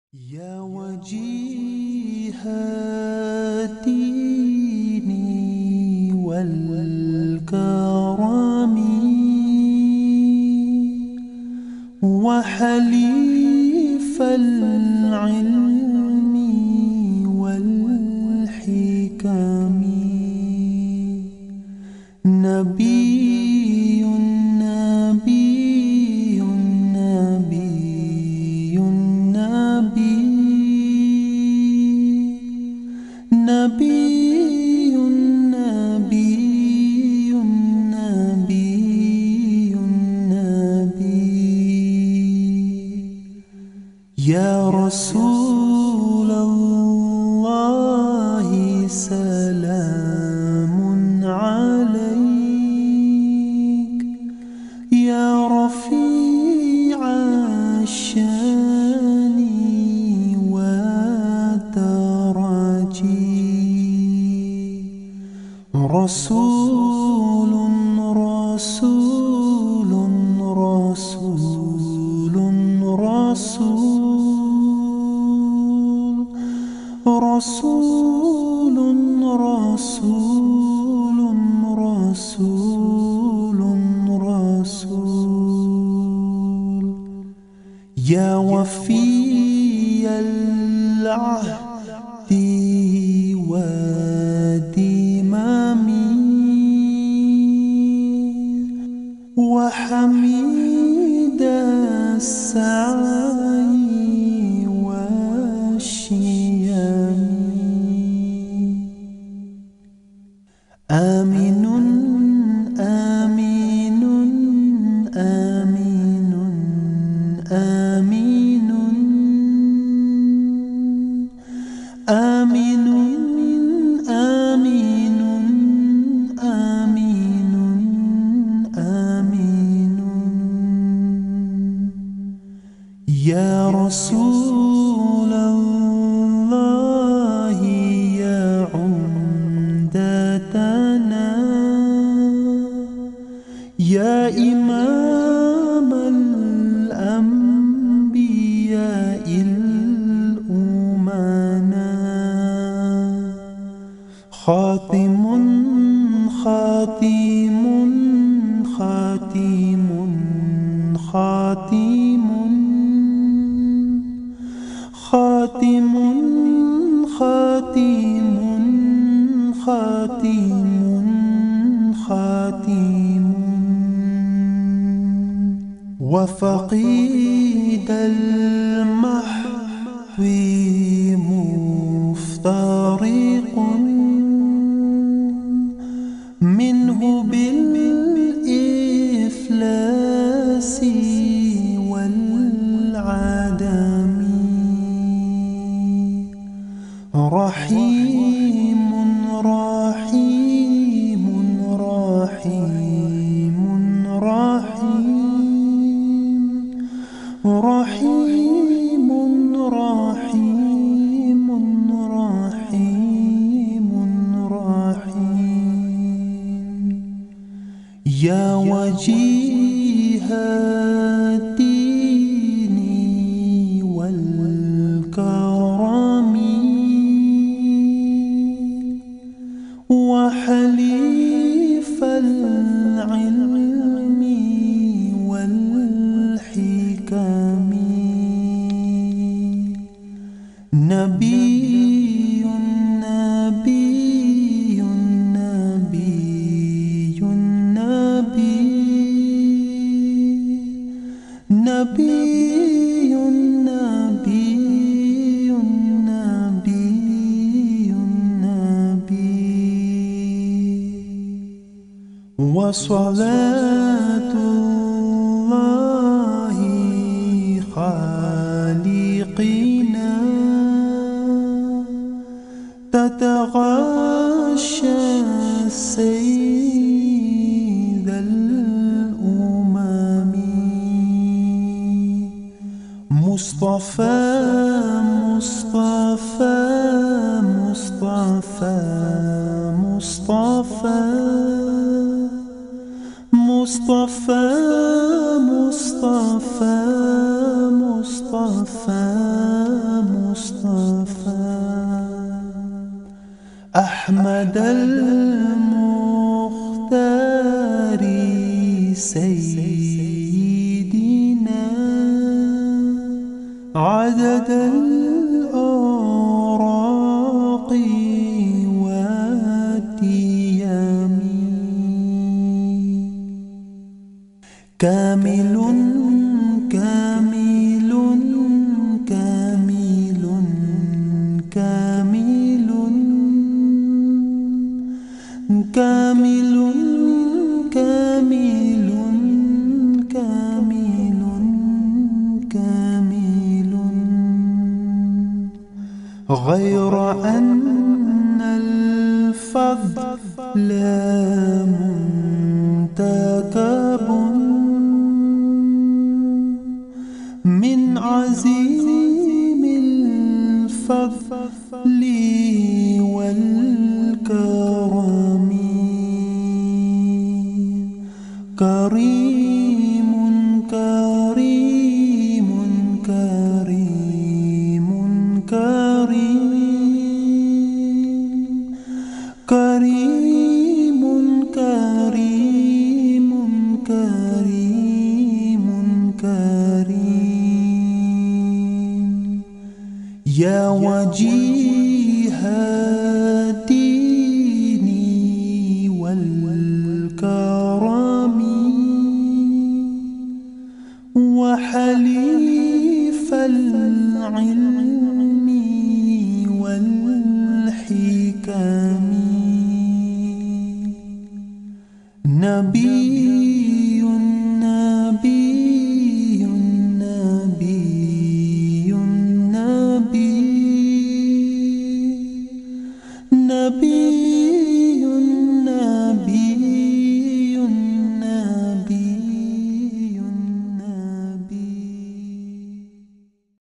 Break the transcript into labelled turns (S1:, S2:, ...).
S1: يا وجيه الدين والكرم وحليف العلم والحكم، نبي نبي نبي نبي نبي نبي نبي نبي يا رسول الله سلام عليك، يا رفيع الشان والدرج، رسول رسول رسول رسول رسول رسول رسول رسول يا وفي العهد والذمم وحميد السعي والشيم، آمين آمين آمين آمين آمين آمين آمين آمين يا رسول الله يا عمدتنا، يا إمام الأنبياء الأمنا، خاتم خاتم خاتم خاتم خاتم خاتم خاتم خاتم وفقيد المحو مفترق منه بالإفلاس والعدم، رحيم رحيم رحيم رحيم رحيم رحيم رحيم رحيم يا وجيه الدين والكرم وحليف العلم والحكم، نبي نبي نبي نبي نبي نبي نبي نبي وصلاة الله خالقنا تتغشى سيد الأمم، مصطفى مصطفى مصطفى مصطفى مصطفى مصطفى مصطفى أحمد المختار سيدنا عدد الأوراق والتيام كامل كامل كامل كامل كامل كامل كامل كامل غير أن الفضل منتكب من عزيم الفضل والكرم كريم كريم كريم كريم كريم كريم كريم كريم يا وجيه الدين والكرم وحليف العلم والحكم نبي نبي نبي نبي نبي